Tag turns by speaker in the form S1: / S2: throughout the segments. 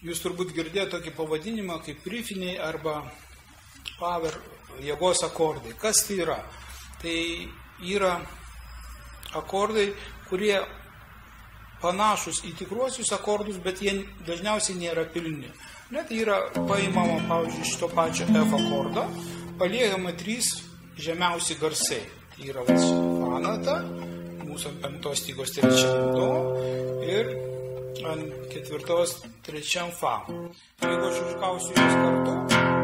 S1: Jūs turbūt girdėjote tokį pavadinimą kaip riffiniai arba power jėgos akordai. Kas tai yra? Tai yra akordai, kurie panašus į tikruosius akordus, bet jie dažniausiai nėra pilni. Tai yra paimama, pavyzdžiui, iš to pačio F akordo, paliekama 3 žemiausi garsai. Tai yra fa nata, mūsų ant 5 stygos 3 do ir ant 4 3 fa. Jeigu aš užgausiu juos kartu,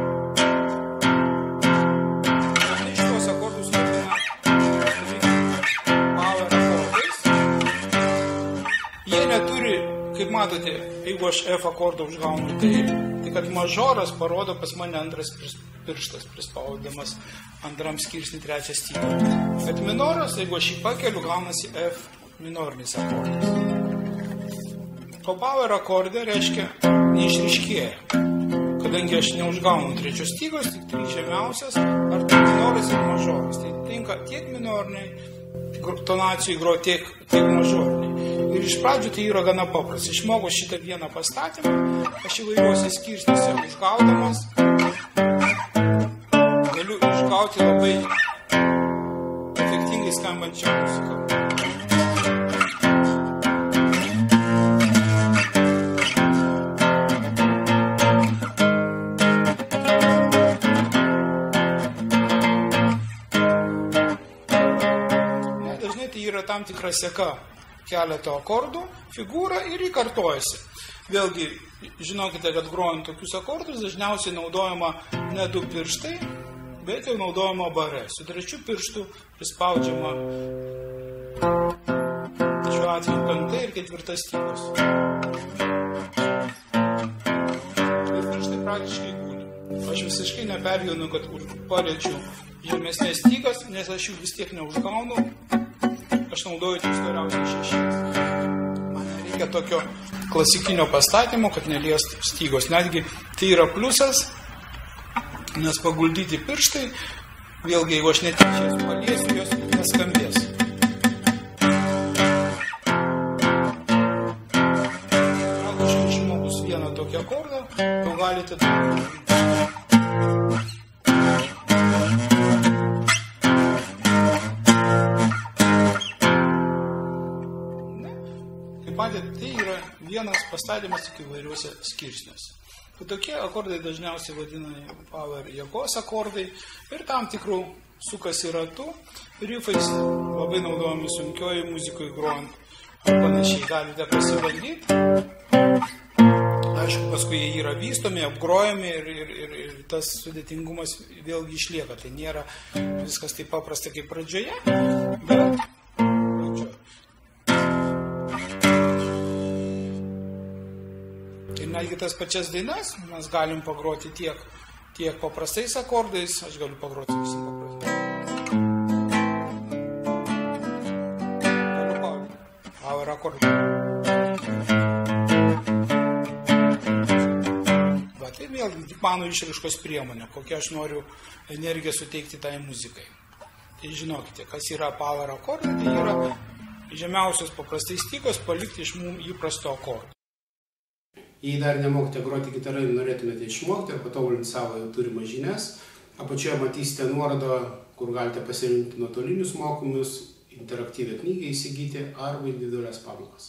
S1: tai šitos akordus vadina power akordais. Jie neturi, kaip matote, jeigu aš F akordą užgaunu, tai kad mažoras parodo pas mane antras pirštas, prispaudamas antram skirsnį 3 stygą. Bet minoras, jeigu aš jį pakeliu, gaunasi F minorinis akordas. O power akordė reiškia neišryškėja. Kadangi aš neužgaunu 3 stygos, tik 3 žemiausias, ar tai minoras ir mažoras. Tai tinka tiek minoriniai tonacijai groti, tiek mažoriniai. Ir iš pradžių tai yra gana paprasta. Išmokau šitą vieną pastatymą, aš įvairiuose skirsniuose užgaudamas galiu išgauti labai efektingai skambančią muziką. Dažnai tai yra tam tikra seka keleto akordų, figūra ir įkartojasi. Vėlgi, žinokite, kad grojant tokius akordus dažniausiai naudojama ne 2 pirštai, bet jau naudojama bare. Su 3 pirštu prispaudžiama šiuo atveju 5 ir 4 stygos. Ir pirštai praktiškai guli. Aš visiškai nepergyvenu, kad paliečiu žemesnės stygas, nes aš jų vis tiek neužgaunu. Aš naudoju tik storiausiai 6. Man nereikia tokio klasikinio pastatymo, kad neliest stygos. Netgi tai yra pliusas, nes paguldyti pirštai, vėlgi, jeigu aš netyčia paliesiu, jos neskambės. Jeigu aš išmokus vieną tokį akordą, jau galite daryti. Tai yra vienas pastatymas tik įvairiuose skirsniuose. Tokie akordai dažniausiai vadinami power jėgos akordai ir tam tikrų sukasi ratų, riffais labai naudojami sunkioji muzikoje grojant ar panašiai. Galite pasivaldyti. Aišku, paskui jie yra vystomi, apgrojami ir tas sudėtingumas vėlgi išlieka. Tai nėra viskas taip paprasta kaip pradžioje, bet netgi tas pačias dainas mes galim pagroti tiek paprastais akordais, aš galiu pagroti visi paprastai. Power akordai. Va, tai vėlgi tik mano išraiškos priemonė, kokią aš noriu energiją suteikti tai muzikai. Tai žinokite, kas yra power akordai, tai yra žemiausios paprastai stygos palikti iš mums įprasto akordo.
S2: Jei dar nemokite groti gitarai ir norėtumėte išmokti ir patobulinti savo turimas žinias, apačioje matysite nuorodą, kur galite pasirinkti nuotolinius mokymus, interaktyvią knygą įsigyti arba individualias pamokas.